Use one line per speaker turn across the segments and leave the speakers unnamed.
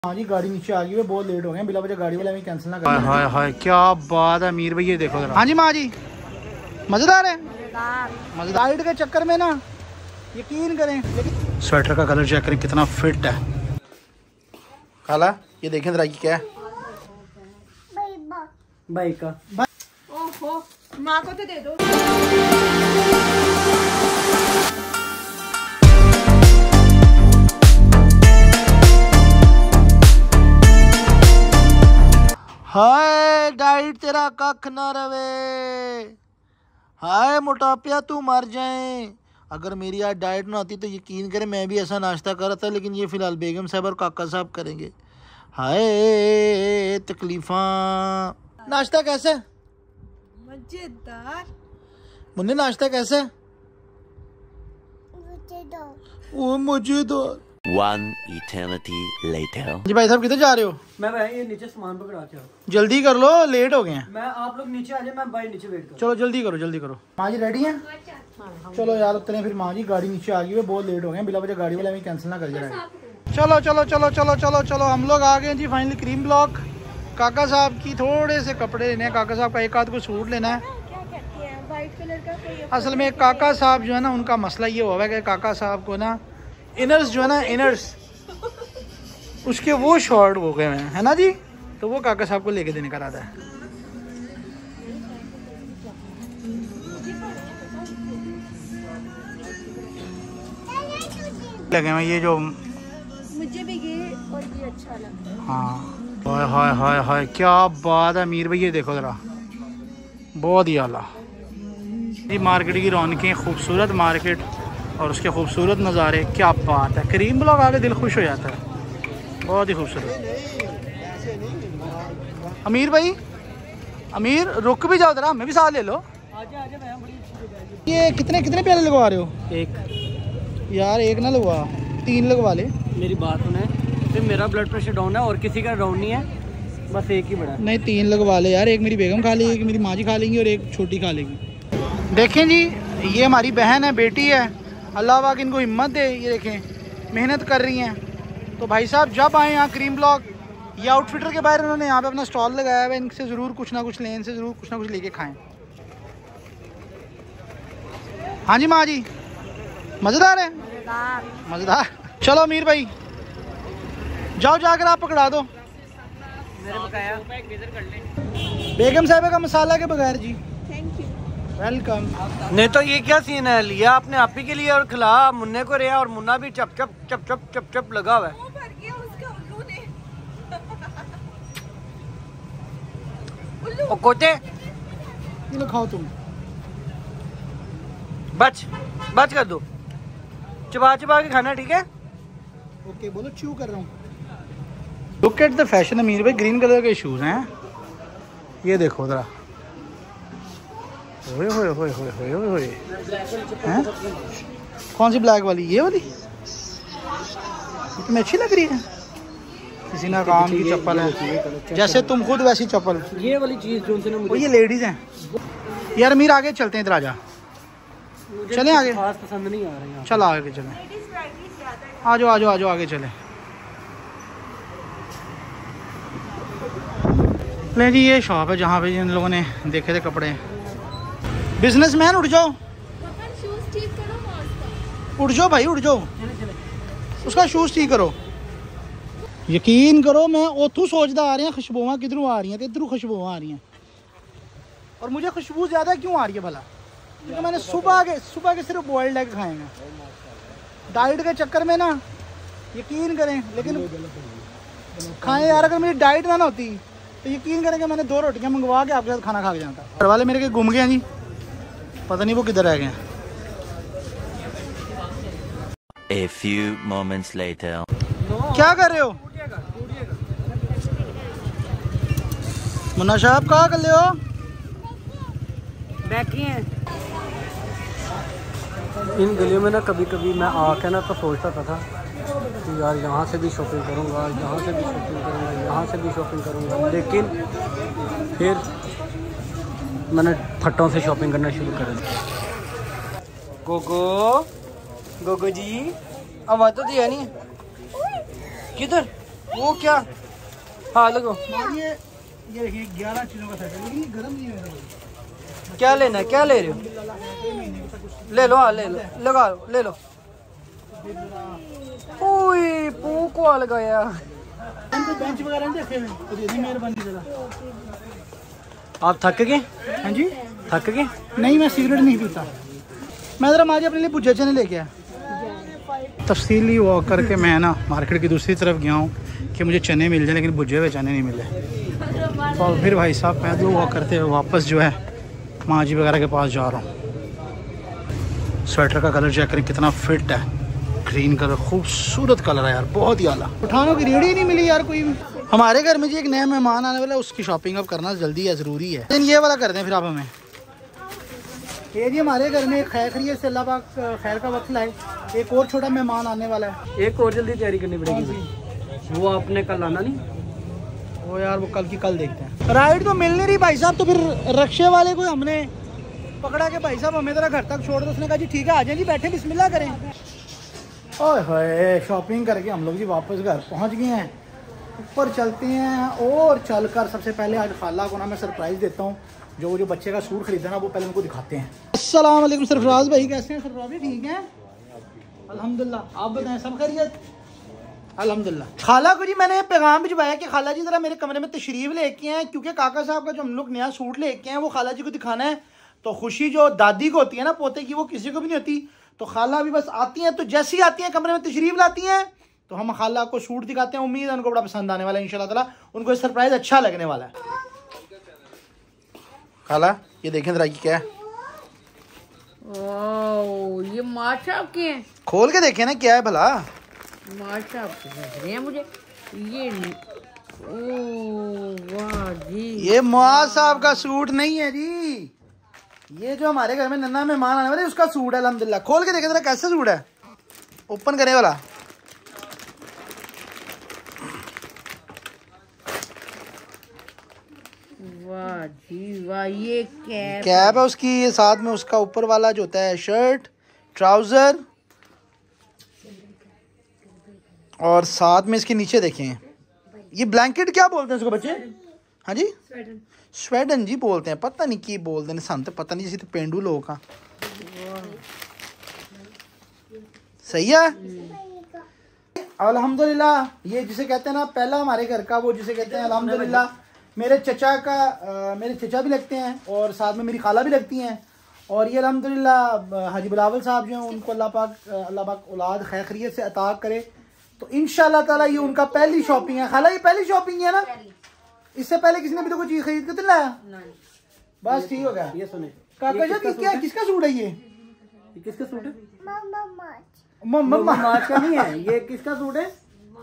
हाँ जी, गाड़ी नीचे आ गई है, बहुत लेट हो गए, बिला वजह गाड़ी वाला हमें कैंसिल ना कर। हाय हाय क्या बात है अमीर भाई, ये देखो जरा। हाँ जी माँ जी, मजेदार है, मजेदार। लाइट के चक्कर में ना यकीन करें, लेकिन स्वेटर का कलर चेक करें कितना फिट है। खाला ये देखें जरा, ये क्या है? बाइक का।
ओहो, माँ को तो दे दो।
हाय डाइट तेरा कख ना रवे, हाय मोटापिया तू मर जाए। अगर मेरी आज डाइट ना होती तो यकीन करें मैं भी ऐसा नाश्ता कर रहा था, लेकिन ये फिलहाल बेगम साहब और काका साहब करेंगे। हाय तकलीफा। नाश्ता कैसे?
मजेदार।
मुन्ने नाश्ता कैसे? वो मजेदार।
One eternity later.
जी भाई साहब किधर जा रहे हो?
मैं भाई ये नीचे सामान पकड़ा के आओ।
जल्दी कर लो, लेट हो गए हैं।
मैं आप लोग नीचे आ जाए, मैं भाई नीचे वेट करूँ।
चलो जल्दी करो जल्दी करो। माँ जी रेडी हैं? चलो यार उतरे फिर। माँ जी गाड़ी नीचे आ गई है, बहुत लेट हो गए, बिला वजह गाड़ी वाला हमें कैंसिल ना कर जाए। चलो चलो चलो चलो चलो चलो हम लोग आ गए जी फाइनली क्रीम ब्लॉक। काका साहब की थोड़े से कपड़े लेने हैं, काका साहब का एक आध को सूट लेना है।
व्हाइट कलर का कोई
असल में काका साहब जो है ना, उनका मसला ये हुआ है कि काका साहब को ना इनर्स जो है ना, इनर्स उसके वो शॉर्ट हो गए हैं, है ना जी, तो वो काका साहब को लेके देने का इरादा है। लगे हैं ये जो
मुझे भी ये और ये अच्छा लगा।
हाँ हाय हाय हाय हाय क्या बात है अमीर भाई, ये देखो जरा, बहुत ही आला। ये मार्केट की रौनकें, खूबसूरत मार्केट और उसके खूबसूरत नज़ारे, क्या बात है। क्रीम ब्लॉक आके दिल खुश हो जाता है, बहुत ही खूबसूरत। अमीर भाई, अमीर रुक भी जाओ जरा, हमें भी साथ ले लो। ये कितने कितने प्याले लगवा रहे हो?
एक
यार एक ना लगवा, 3 लगवा ले।
मेरी बात सुने, सिर्फ मेरा ब्लड प्रेशर डाउन है और किसी का डाउन नहीं है, बस एक ही बड़ा है।
नहीं 3 लगवा ले यार, एक मेरी बेगम खा लेगी, एक मेरी माँ जी खा लेंगी और एक छोटी खा लेगी। देखें जी, ये हमारी बहन है, बेटी है, अल्लाह पाक इनको हिम्मत दे। ये देखें मेहनत कर रही हैं। तो भाई साहब जब आए यहाँ क्रीम ब्लॉक, ये आउटफिटर के बाहर उन्होंने यहाँ पे अपना स्टॉल लगाया है, इनसे ज़रूर कुछ ना कुछ लें, इनसे ज़रूर कुछ ना कुछ लेके खाएं। हाँ जी माँ जी, मज़ेदार है, मज़ेदार। चलो अमीर भाई जाओ, जाकर आप पकड़ा दो।
मेरे बकाया
बेगम साहिबा का मसाला के बगैर जी।
Thank you.
वेलकम।
नहीं तो ये क्या सीन है, लिया आपने आप ही के लिए और खिला मुन्ने को रिया, और मुन्ना भी चप चप चप चप चप चप लगा हुआ है। और कोते
ये लो खाओ तुम।
बच बच कर दो, चबा चबा के खाना, ठीक है?
ओके बोलो, च्यू कर रहा हूँ। लुक एट द फैशन अमीर भाई, ग्रीन कलर के शूज़ हैं, ये देखो ज़रा। होए होए होए होए होए होए होए, हैं? कौन सी ब्लैक वाली? ये वाली? ये तुम्हें अच्छी लग रही है? किसी ना काम की चप्पल है, जैसे तुम खुद वैसी चप्पल।
ये वाली चीज जो उनसे
वो ये लेडीज हैं यार। अमीर आगे चलते हैं, इधर आ जा, चलें आगे।
खास पसंद नहीं आ रहा है।
चल आगे चलें, आ जाओ आ जाओ आ जाओ, आगे चलें। ले जी, ये शॉप है जहाँ पे जिन लोगों ने देखे थे कपड़े। बिजनेसमैन उठ जाओ, उठ जाओ भाई, उठ जाओ, उसका शूज़ ठीक करो। यकीन करो मैं उतों सोचता आ रही हैं खुशबुआं किधरों आ रही हैं, तो इधरों खुशबुआं आ रही हैं। और मुझे खुशबू ज़्यादा क्यों आ रही है भला? क्योंकि मैंने सुबह के सिर्फ बॉइल्ड एग खाए हैं। डाइट के चक्कर में ना यकीन करें, लेकिन खाएं यार। अगर मेरी डाइट ना होती तो यकीन करें कि मैंने 2 रोटियां मंगवा के आपके साथ खाना खा के जाता। घर वाले मेरे के घूम गए हैं जी, पता नहीं वो किधर रह गए हैं।
A few moments later.
क्या कर रहे हो मुन्ना साहब, कहाँ कर रहे हो?
बैठी हैं इन गलियों में ना, कभी कभी मैं आके ना तो सोचता था कि यार यहाँ से भी शॉपिंग करूँगा, यहाँ से भी शॉपिंग करूँगा, यहाँ से भी शॉपिंग करूँगा, लेकिन फिर मैंने फट्टों से शॉपिंग करना शुरू कर दिया। गोगो गोगो जी, आवाज़ तो दिया नहीं, किधर? वो क्या? हाँ लगो।
ये देखिए 11 चीज़ों का सेट है, लेकिन ये गर्म नहीं है।
क्या लेना है, क्या ले रहे हो? ले लो, हाँ ले लो, लगा लो, ले लो। ओए पू को लगाया।
बेंच वगैरह नहीं देखे हुए, तो दे दी मेहरबानी जरा।
आप थक गए?
हाँ जी,
थक गए?
नहीं मैं सिगरेट नहीं पीता। मैं ज़रा माजी अपने लिए भुज्जे चने लेके आया। तफसीली वॉक करके मैं ना मार्केट की दूसरी तरफ गया हूँ कि मुझे चने मिल जाए, लेकिन भुज्जे हुए चने नहीं मिले। तो फिर भाई साहब पैदल वॉक करते हुए वापस जो है माजी वगैरह के पास जा रहा हूँ। स्वेटर का कलर चेक करें कितना फिट है, ग्रीन कलर, खूबसूरत कलर है यार, बहुत ही आला। उठानों की रेडी ही नहीं मिली यार कोई भी। हमारे घर में जी एक नया मेहमान आने वाला है, उसकी शॉपिंग अब करना जल्दी है, ज़रूरी है। लेकिन ये वाला कर दें फिर आप हमें। ये जी हमारे घर में खैरियत से अल्लाह पाक खैर का वक्त लाए, एक और छोटा मेहमान आने वाला है।
एक और जल्दी तैयारी करनी पड़ेगी। वो आपने कल आना नहीं?
वो यार वो कल की कल देखते हैं। राइड तो मिल नहीं रही भाई साहब, तो फिर रक्शे वाले को हमने पकड़ा के भाई साहब हमें तेरा घर तक छोड़ दो। उसने कहा जी ठीक है आ जाए जी, बैठे बिस्मिल्लाह करें। ओए होए शॉपिंग करके हम लोग जी वापस घर पहुंच गए हैं। ऊपर चलते हैं और चलकर सबसे पहले आज खाला को ना मैं सरप्राइज़ देता हूँ। जो बच्चे का सूट खरीदा ना वो पहले उनको दिखाते हैं। अस्सलाम वालेकुम सरफराज भाई, कैसे हैं? सरफराज भाई ठीक हैं अल्हम्दुलिल्लाह, आप बताएं सब खैरियत? अल्हम्दुलिल्लाह। खाला को जी मैंने पैगाम भिजवाया कि खाला जी ज़रा मेरे कमरे में तशरीफ़ लेके आए, क्योंकि काका साहब का जो हम लोग नया सूट लेके आए वो खाला जी को दिखाना है। तो खुशी जो दादी को होती है ना पोते की, वो किसी को भी नहीं होती। तो खाला अभी बस आती हैं, तो जैसी आती हैं कमरे में तशरीफ़ लाती हैं तो हम खाला को सूट दिखाते हैं। उम्मीद है उनको बड़ा पसंद आने वाला है इंशाल्लाह ताला, उनको सरप्राइज़ अच्छा लगने वाला है। खाला ये देखें जरा क्या है।
ये माशा आपके हैं?
खोल के देखें ना क्या है भला।
माशा आपके लग रहे हैं मुझे ये। ओ वाह जी,
ये मुआज साहब का सूट नहीं है जी, ये जो हमारे घर में नन्ना मेहमान आने वाले उसका सूट है अल्हम्दुलिल्लाह। खोल के देखें जरा कैसा सूट है, ओपन करने वाला।
वाह जी वाह, ये
कैप है उसकी, ये साथ में उसका ऊपर वाला जो होता है शर्ट, ट्राउजर, और साथ में इसके नीचे देखें ये ब्लैंकेट क्या बोलते हैं इसको बच्चे? हाँ जी स्वेडन जी बोलते हैं, पता नहीं की बोलते हैं, सन तो पता नहीं, जैसे तो पेंडू लोग का। सही है अल्हम्दुलिल्लाह। ये जिसे कहते हैं ना पहला हमारे घर का, वो जिसे कहते हैं अल्हम्दुलिल्लाह। मेरे चचा भी लगते हैं और साथ में मेरी खाला भी लगती हैं। और ये अल्हम्दुलिल्लाह हाजी बिलावल साहब जो हैं उनको अल्लाह पाक औलाद खैरियत से अता करे। तो इंशाल्लाह ताला ये उनका पहली शॉपिंग है। खाला ये पहली शॉपिंग है ना? इससे पहले किसी ने भी तो कोई चीज खरीद के तो लाया? बस ठीक हो गया।
ये सुने
काका जी किसका सूट है? ये
किसका सूट है?
मम्मा
का नहीं है, ये किसका सूट है?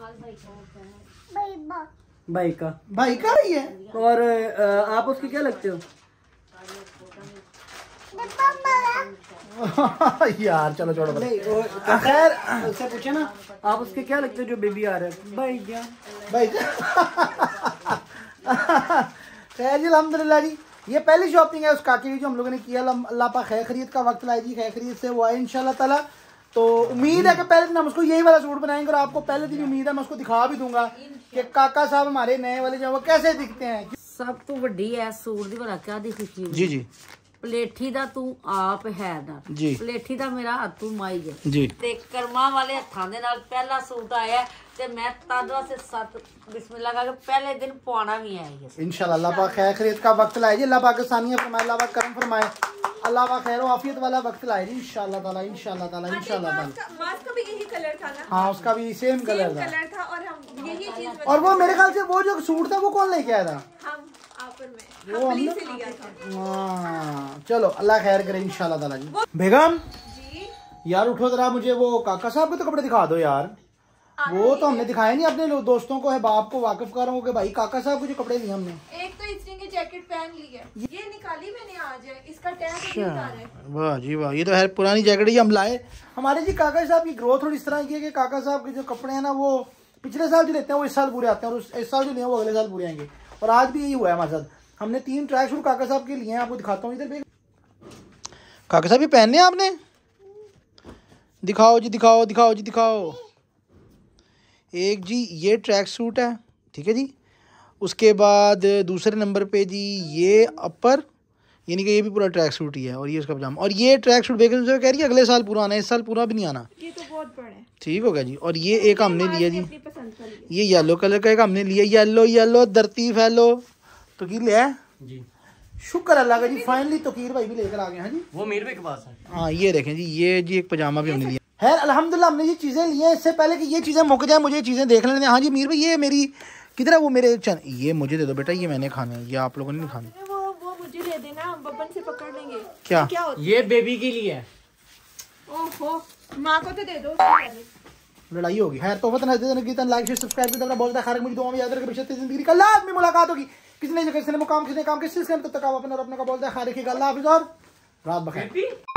भाई का
ही है।
और आप उसके क्या लगते हो?
यार चलो छोड़ो
नहीं खैर उससे पूछे ना, आप उसके क्या लगते हो जो बेबी आ रहा है? भाई
खैर जी अल्हम्दुलिल्लाह जी ये पहली शॉपिंग है उस काकी की जो हम लोगों ने किया। अल्लाह पाक खैर खरीद का वक्त लाए जी, खैर खरीद से वो आए इंशाल्लाह ताला। तो उम्मीद है कि पहले दिन हम उसको यही वाला सूट बनाएंगे और आपको पहले दिन उम्मीद है मैं उसको दिखा भी दूंगा कि काका साहब हमारे नए वाले जो वो कैसे दिखते हैं।
सब तो वड्डी है सूट दी भला क्या दी खुशी
जी जी
ਪਲੇਠੀ ਦਾ ਤੂੰ ਆਪ ਹੈ ਨਾ
ਜੀ,
ਪਲੇਠੀ ਦਾ ਮੇਰਾ ਹੱਥੋਂ ਮਾਈ ਹੈ
ਜੀ,
ਤੇ ਕਰਮਾਂ ਵਾਲੇ ਹੱਥਾਂ ਦੇ ਨਾਲ ਪਹਿਲਾ ਸੂਟ ਆਇਆ ਤੇ ਮੈਂ ਤਦ ਵਾਸਤੇ ਸਤ ਬਿਸਮਿल्लाह ਕਰਕੇ ਪਹਿਲੇ ਦਿਨ ਪਵਾਉਣਾ ਵੀ ਆਇਆ
इंशाल्लाह। अल्लाह पाक खैर खरीद का वक्त लाए जी, अल्लाह पाक आसानियां फरमाए, अल्लाह पाक करम फरमाए, अल्लाह पाक खैर आफियत वाला वक्त लाए जी इंशाल्लाह ताला इंशाल्लाह ताला इंशाल्लाह ताला।
मास्क का भी यही कलर था ना?
हाँ उसका भी सेम कलर
था और हम यही चीज
और वो मेरे ख्याल से वो जो सूट था वो कौन लेके आया था?
हम आफर में
वो
हमने
हमने
से लिया था।
हाँ चलो अल्लाह खैर करे इंशाल्लाह ताला जी। बेगम
जी
यार उठो जरा, मुझे वो काका साहब के तो कपड़े दिखा दो यार। वो तो हमने दिखाए नहीं, अपने दोस्तों को है बाप को वाकिफ कर रहा हूँ कि भाई काका साहब को जो कपड़े लिए हमने।
एक तो इस रंग की जैकेट पहन ली है, ये निकाली मैंने आज, इसका टैग उतारा है।
वाह जी वाह, ये तो है पुरानी जैकेट ही हम लाए। हमारे जी काका साहब की ग्रोथ थोड़ी इस तरह की है कि काका साहब के जो कपड़े हैं ना वो पिछले साल जो लेते हैं वो इस साल पूरे आते हैं और इस साल जो लिए वो अगले साल पूरे आएंगे। और आज भी यही हुआ है हमारे साथ। हमने 3 ट्रैक सूट काका साहब के लिए हैं, आपको दिखाता हूँ इधर। काका साहब ये पहनने आपने? दिखाओ जी दिखाओ दिखाओ जी दिखाओ। एक जी ये ट्रैक सूट है, ठीक है जी। उसके बाद दूसरे नंबर पे जी ये अपर, यानी कि ये भी पूरा ट्रैक सूट ही है, और ये उसका पजामा। और ये ट्रैक सूट बेगम से कह रही है अगले साल पूरा आना है, इस साल पूरा भी नहीं आना।
ये तो बहुत बड़ा है।
ठीक हो गया जी। और ये एक हमने लिया जी,
अपनी पसंद का लिया।
ये येलो कलर का एक हमने लिया, येलो येलो धरती फैलो। तो की लिया है
जी,
शुक्र अल्लाह का जी, फाइनली तोकीर भाई भी लेकर आ गए हैं जी।
वो मीर भाई के पास है।
हाँ ये देखें जी, ये जी एक पजामा भी हमने लिया। खैर अल्हम्दुलिल्लाह हमने ये चीज़ें ली हैं। इससे पहले कि ये चीज़ें मुक जाए मुझे ये चीज़ें देख लेने दें। हाँ जी मीर भाई, ये मेरी किधर है वो मेरे ये मुझे दे दो बेटा, ये मैंने खाने हैं, ये आप लोगों ने नहीं खाने।
वो मुझे दे देना, बब्बन से पकड़ लेंगे।
क्या
क्या होता
ये बेबी के लिए है।
ओहो, माँ को तो दे दो।
लड़ाई होगी। खैर तो लाइक शेयर सब्सक्राइब करना बोलता है। मुझे दुआ में याद रखें भविष्य जिंदगी कल में मुलाकात होगी। किसने जगह किसने मुकाम किसने काम किस सिलसिले में, तब तक आप अपना और अपने का बोलता है। खैर रखिएगा, अल्लाह हाफिज़ और रात बखैर।